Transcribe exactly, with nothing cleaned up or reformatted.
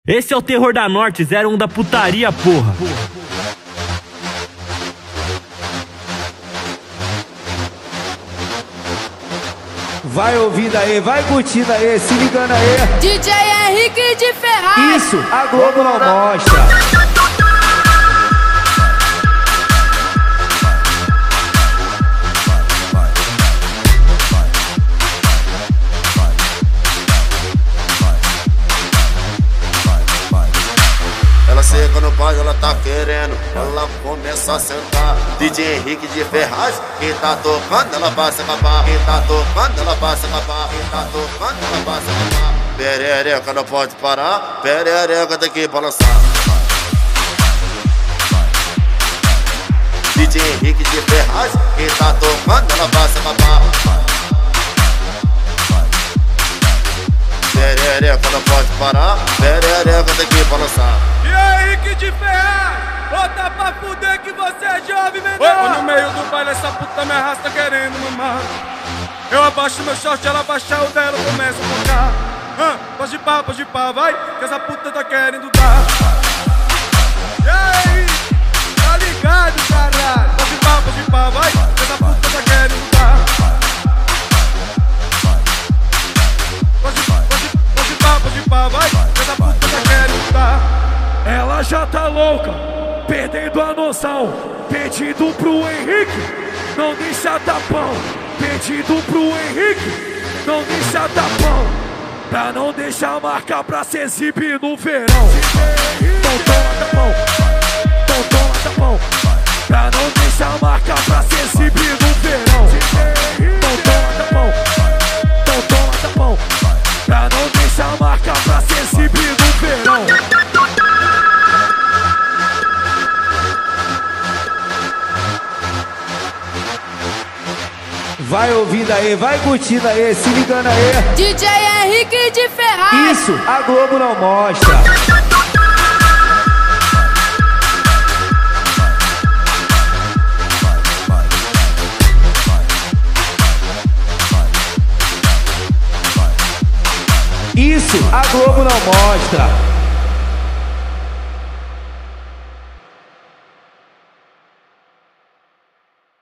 Esse é o terror da Norte, zero um da putaria, porra. Vai ouvindo aí, vai curtindo aí, se ligando aí. D J Henrique de Ferraz. Isso, a Globo não mostra. Ela chega no bairro, ela tá querendo, ela começa a sentar. D J Henrique de Ferraz, quem tá tocando ela vai se acabar. Quem tá tocando ela vai se acabar. Quem tá tocando ela vai se acabar. Perereca não pode parar, perereca tem que balançar. D J Henrique de Ferraz, quem tá tocando ela vai se acabar. Perereca não pode parar, perereca tem que balançar. E aí, Henrique de Ferraz, bota pra fuder que você é jovem, menor. No meio do baile essa puta me arrasta querendo mamar. Eu abaixo meu short, ela abaixa o dela, começa a tocar. ah, Pode pá, pode pá, vai, que essa puta tá querendo dar. E aí, tá ligado, caralho? Pode pá, pode pá, vai, que essa puta tá querendo dar. Pode, pode, pode pá, pode pá, vai, que essa puta tá querendo dar. Ela já tá louca, perdendo a noção, pedindo pro Henrique, não deixa tapão. Pedindo pro Henrique, não deixa tapão, pra não deixar marca pra se exibir no verão. Então toma tapão, então toma tapão, pra não deixar marca pra se exibir no verão. Então toma tapão, então toma tapão, pra não deixar marca pra se exibir no verão. Vai ouvindo aí, vai curtindo aí, se ligando aí. D J Henrique de Ferraz. Isso, a Globo não mostra. Isso, a Globo não mostra.